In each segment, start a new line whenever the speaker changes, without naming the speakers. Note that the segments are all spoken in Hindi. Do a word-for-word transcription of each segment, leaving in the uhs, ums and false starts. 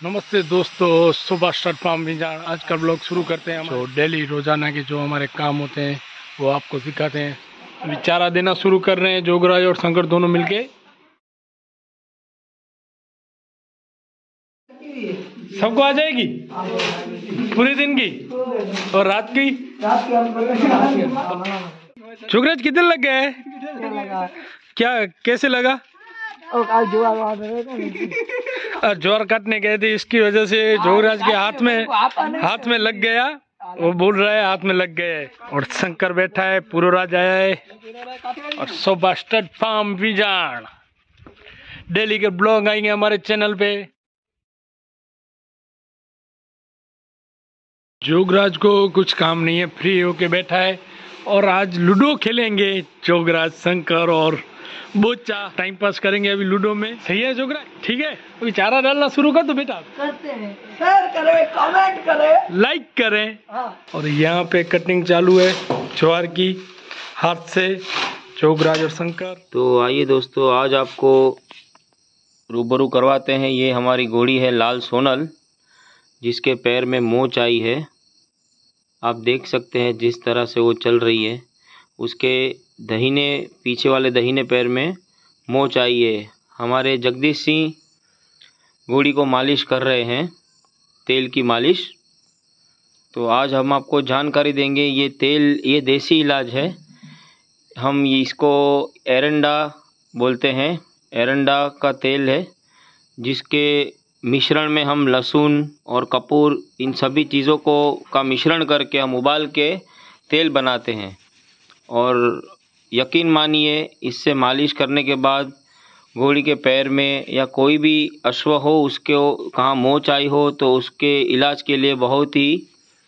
नमस्ते दोस्तों, सुबह स्टार्ट फार्म विजान। आज का ब्लॉग शुरू करते हैं। तो डेली रोजाना के जो हमारे काम होते हैं वो आपको सिखाते हैं। अभी चारा देना शुरू कर रहे हैं, जोगराज और शंकर दोनों मिलके। सबको आ जाएगी पूरे दिन की और रात की। जोगराज कितने लग गए? क्या कैसे लगा? ज्वार काटने गए थे, इसकी वजह से जोगराज के हाथ में हाथ में लग गया। वो बोल रहा है हाथ में लग गया है। और शंकर बैठा है, पूर्वराज आया है और सुबह स्टार्ट फार्म विजान। डेली के ब्लॉग आएंगे हमारे चैनल पे। जोगराज को कुछ काम नहीं है, फ्री होके बैठा है और आज लूडो खेलेंगे। जोगराज, शंकर और बोचा टाइम पास करेंगे अभी लूडो में। सही है जोगराज? ठीक है, अभी चारा डालना शुरू कर दो बेटा। करते हैं, शेयर करें, कमेंट करें, लाइक करें। हाँ। और यहाँ पे कटिंग चालू है ज्वार की, हाथ से जोगराज और शंकर।
तो आइए दोस्तों, आज आपको रूबरू करवाते हैं। ये हमारी घोड़ी है लाल सोनल, जिसके पैर में मोच आई है। आप देख सकते हैं जिस तरह से वो चल रही है। उसके दहीने पीछे वाले दहीने पैर में मोच आई है। हमारे जगदीश सिंह घोड़ी को मालिश कर रहे हैं, तेल की मालिश। तो आज हम आपको जानकारी देंगे। ये तेल, ये देसी इलाज है। हम इसको एरंडा बोलते हैं। एरंडा का तेल है, जिसके मिश्रण में हम लहसुन और कपूर, इन सभी चीज़ों को का मिश्रण करके हम उबाल के तेल बनाते हैं। और यकीन मानिए, इससे मालिश करने के बाद घोड़ी के पैर में या कोई भी अश्व हो, उसके कहाँ मोच आई हो, तो उसके इलाज के लिए बहुत ही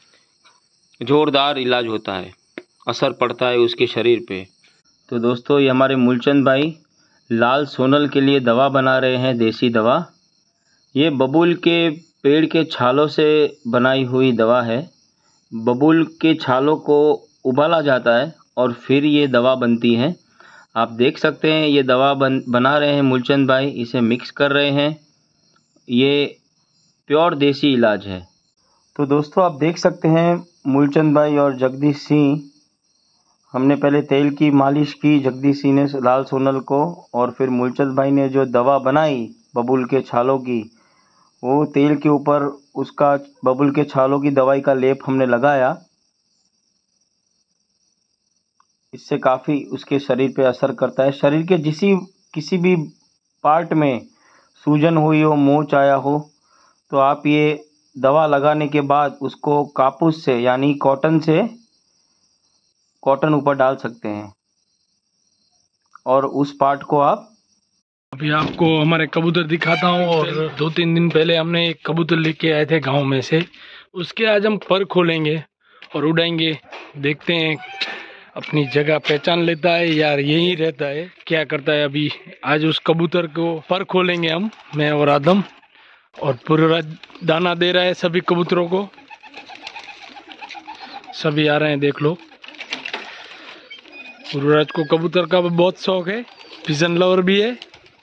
ज़ोरदार इलाज होता है, असर पड़ता है उसके शरीर पे। तो दोस्तों, ये हमारे मूलचंद भाई लाल सोनल के लिए दवा बना रहे हैं, देसी दवा। ये बबूल के पेड़ के छालों से बनाई हुई दवा है। बबूल के छालों को उबाला जाता है और फिर ये दवा बनती है। आप देख सकते हैं ये दवा बन बना रहे हैं मूलचंद भाई, इसे मिक्स कर रहे हैं। ये प्योर देसी इलाज है। तो दोस्तों, आप देख सकते हैं मूलचंद भाई और जगदीश सिंह, हमने पहले तेल की मालिश की जगदीश सिंह ने लाल सोनल को, और फिर मूलचंद भाई ने जो दवा बनाई बबूल के छालों की, वो तेल के ऊपर उसका बबूल के छालों की दवाई का लेप हमने लगाया। इससे काफ़ी उसके शरीर पे असर करता है। शरीर के जिसी किसी भी पार्ट में सूजन हुई हो, मोच आया हो, तो आप ये दवा लगाने के बाद उसको कापूस से यानी कॉटन से कॉटन ऊपर डाल सकते हैं और उस पार्ट को आप।
अभी आपको हमारे कबूतर दिखाता हूँ। और दो तीन दिन पहले हमने एक कबूतर लेके आए थे गांव में से। उसके आज हम पर खोलेंगे और उड़ाएंगे। देखते हैं अपनी जगह पहचान लेता है यार, यही रहता है, क्या करता है। अभी आज उस कबूतर को पर खोलेंगे हम, मैं और आदम। और पूरा दाना दे रहा है सभी कबूतरों को। सभी आ रहे हैं, देख लो। पूर्वराज को कबूतर का बहुत शौक है, पिजन लवर भी है।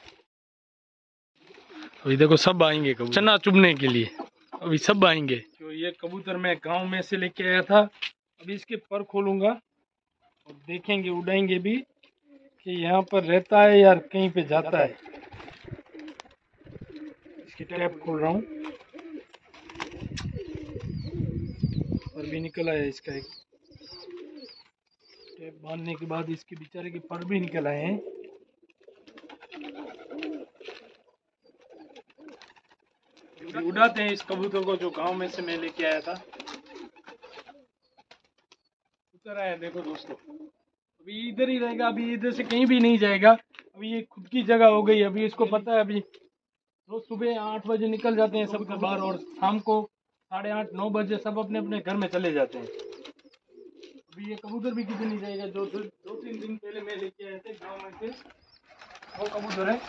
अभी देखो सब आएंगे कबूतर चना चुभने के लिए। अभी सब आएंगे। तो ये कबूतर मैं गांव में से लेके आया था। अभी इसके पर खोलूंगा और देखेंगे, उड़ाएंगे भी कि यहाँ पर रहता है या कहीं पे जाता है। इसकी टैप खोल रहा हूँ, पर भी निकला है इसका। एक टैप बांधने के बाद इसके बेचारे के पर भी निकल आए हैं। उड़ाते हैं इस कबूतर को जो गांव में से मैं लेके आया था। उतर आया, देखो दोस्तों। अभी इधर ही रहेगा, अभी इधर से कहीं भी नहीं जाएगा। अभी ये खुद की जगह हो गई। अभी इसको पता है, अभी रोज सुबह आठ बजे निकल जाते हैं सब बाहर और शाम को साढ़े आठ नौ बजे सब अपने अपने घर में चले जाते हैं। अभी ये कबूतर भी किधर नहीं जाएगा। जो दो, दो तीन दिन पहले मैं लेके आए थे गाँव में से, वो कबूतर है।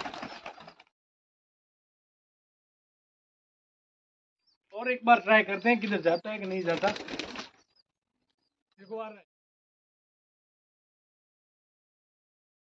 और एक बार ट्राई करते हैं किधर जाता है कि नहीं जाता। देखो आ रहा है।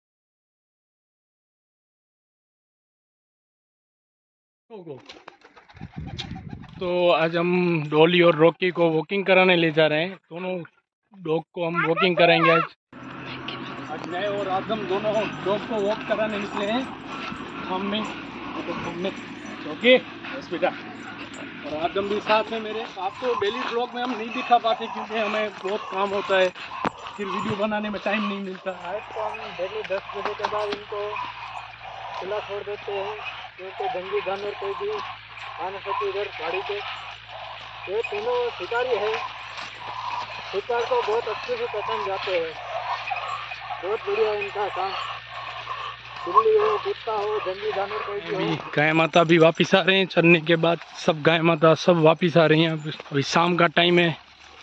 गो, गो। तो आज हम डॉली और रॉकी को वॉकिंग कराने ले जा रहे हैं। दोनों डॉग को हम वॉकिंग कराएंगे आज। आज मैं और आदम दोनों डॉग को वॉक कराने निकले हैं शाम में। ओके बस बेटा, और आदम भी साथ में मेरे। आपको डेली ब्लॉग में हम नहीं दिखा पाते क्योंकि हमें बहुत काम होता है, फिर वीडियो बनाने में टाइम नहीं मिलता।
रात को हम डेली दस बजे के बाद इनको खुला छोड़ देते हैं क्योंकि जंगली जानवर कोई भी आ न सके इधर गाड़ी पे। ये तीनों शिकारी है, शिकार को बहुत अच्छे से पसंद जाते हैं। बहुत बढ़िया है इनका काम। बिल्ली हो, कुत्ता हो, जंगली जानवर कोई भी हो।
गाय माता भी वापिस आ रहे हैं चरने के बाद। सब गाय माता सब वापिस आ रही हैं। अभी शाम का टाइम है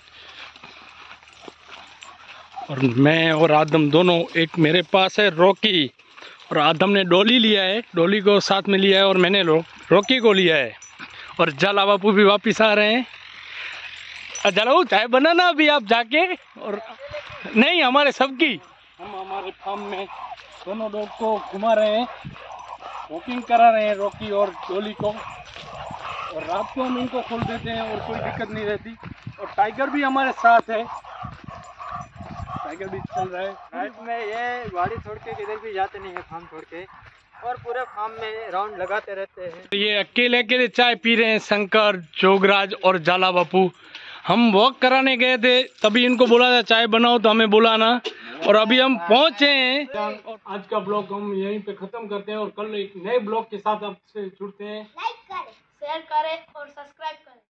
और मैं और आदम दोनों, एक मेरे पास है रॉकी और आदम ने डोली लिया है, डोली को साथ में लिया है, और मैंने रो, रॉकी को लिया है। और जाला बापू भी वापिस आ रहे हैं। जलाओ चाय बनाना अभी आप जाके। और नहीं, हमारे सबकी, हम हमारे फार्म में दोनों डॉग को घुमा रहे हैं, वॉकिंग करा रहे हैं रॉकी और डोली को। और रात को हम इनको खोल देते हैं और कोई दिक्कत नहीं रहती। और टाइगर भी हमारे साथ है, टाइगर भी चल रहा है।
रात में ये गाड़ी छोड़ के किधर भी जाते नहीं है, फार्म छोड़ के, और पूरे फार्म में राउंड लगाते रहते हैं।
ये अकेले अकेले चाय पी रहे हैं, शंकर, जोगराज और जाला बापू। हम वॉक कराने गए थे, तभी इनको बोला था चाय बनाओ, तो हमें बुलाना। और अभी हम पहुंचे हैं। और आज का ब्लॉग हम यहीं पे खत्म करते हैं और कल एक नए ब्लॉग के साथ आपसे जुड़ते हैं।
लाइक करें, शेयर करें और सब्सक्राइब करें।